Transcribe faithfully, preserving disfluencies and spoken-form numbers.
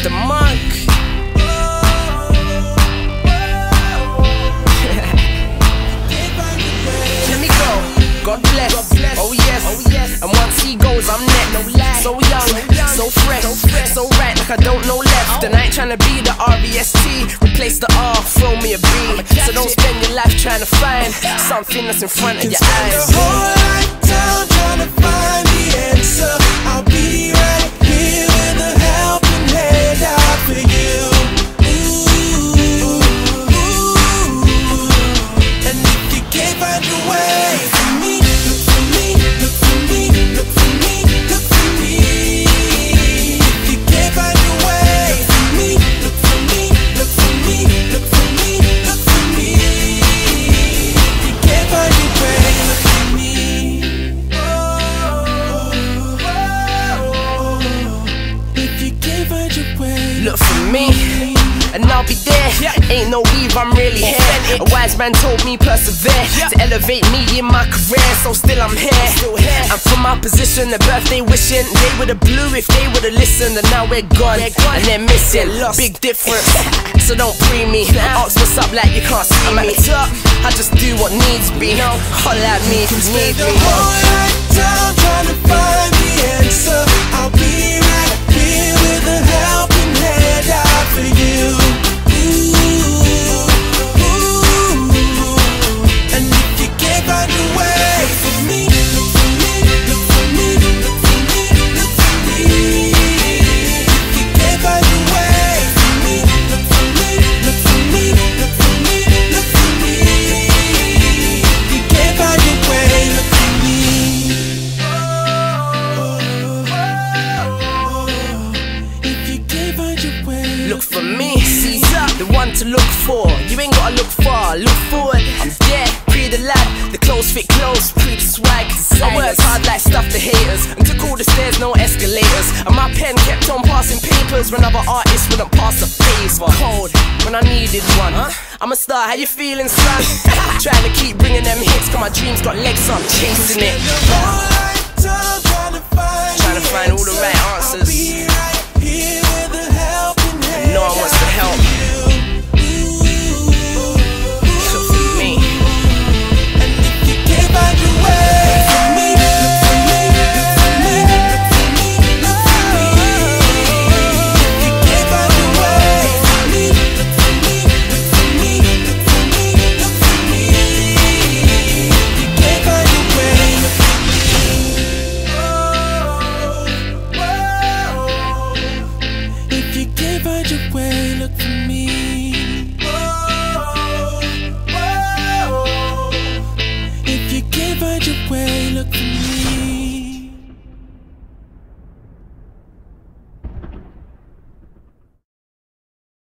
Mister Monk. Let me go. God bless. Oh yes. And once he goes, I'm next. So young, so fresh, so right like I don't know left. And I ain't tryna be the R E S T. Replace the R, throw me a B. So don't spend your life trying to find something that's in front of your eyes. The whole lifetime trying to find the answer. I'll be right here with a helping hand out for you. Ooh, ooh. And if you can't find your way for me, look for me, look for me, look for me, look for me. If you can't find your way for me, look for me, look for me, look for me, look for me. If you can't find your way, look for me. If you can't find your way, Look for me, and I'll be there. Ain't no weave, I'm really here. A wise man told me persevere to elevate me in my career. So still I'm here. And from my position, the birthday wishing they would've blew if they would've listened. And now we're gone, and they're missing. Big difference, so don't pre me. Ask what's up like you can't see me. I'm at the top, I just do what needs be. Holla at me if you need the me. whole lifetime trying to find the answer. I'll be right here with a helping hand out for you. Ooh, ooh. And if you can't find your way for me, look for me, look for me, look for me, look for me. If you can't find your way for me, look for me, look for me, look for me, look for me. If you can't find your way, look for me. If you can't find your way, Look for me, Caesar, the one to look for. You ain't gotta look far, look forward. I'm there, pre the lad, the clothes fit close, pre the swag. I worked hard like stuff the haters, and took all the stairs, no escalators. And my pen kept on passing papers when other artists wouldn't pass a favor. Cold, when I needed one. I'm a star, how you feeling, son? Trying to keep bringing them hits, cause my dreams got legs, so I'm chasing it. the whole lifetime trying to find Trying to find all the right answers.